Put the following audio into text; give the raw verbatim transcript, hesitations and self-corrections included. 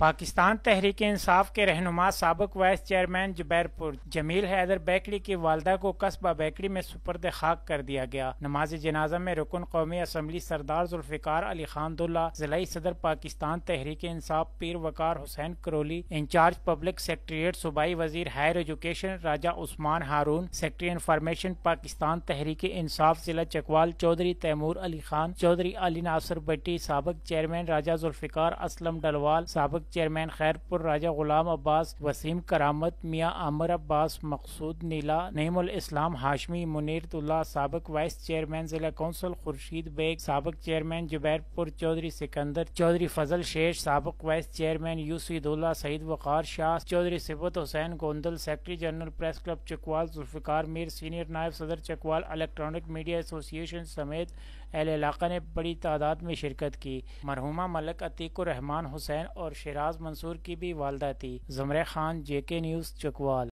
پاکستان تحریک انصاف کے رہنما سابق وائس چیئرمین جبیر پور جمیل حیدر بیکڑی کی والدہ کو قصبہ بیکڑی میں سپرد خاک کر دیا گیا۔ نماز جنازہ میں رکن قومی اسمبلی سردار ذوالفقار علی خان دلہ، ضلعی صدر Pakistan Tehreek Insaf Pir Waqar Hussain Karoli, in charge public secretariat صوبائی وزیر higher education Raja Usman Haroon, secretary information Pakistan Tehreek Insaf ضلع چکوال چودھری تیمور علی خان، چودھری علی ناصر بٹی، سابق چیئرمین راجہ ذوالفقار اسلم ڈلوال، سابق چیئرمین خیر پور راجہ غلام عباس، وسیم کرامت، میاں عامر عباس، مقصود نیلا، نعیم الاسلام ہاشمی، منیر اللہ، سابق وائس چیئرمین ضلع کونسل خورشید بیگ، سابق چیئرمین جبیر پور چودھری سکندر، چودھری فضل شیش، سابق vice chairman Yousaf Ullah, Saeed Waqar Shah, Chaudhry Sifat Hussain Gondal, secretary general press club Chakwal Zulfiqar Mir, senior نائب صدر چکوال الیکٹرانک میڈیا ایسوسی ایشن سمیت اہل علاقہ نے بڑی تعداد میں شرکت کی۔ مرحومہ ملک عتیق الرحمان حسین اور شیراز منصور کی بھی والدہ تھی۔ زمرے خان، جے کے نیوز، چکوال۔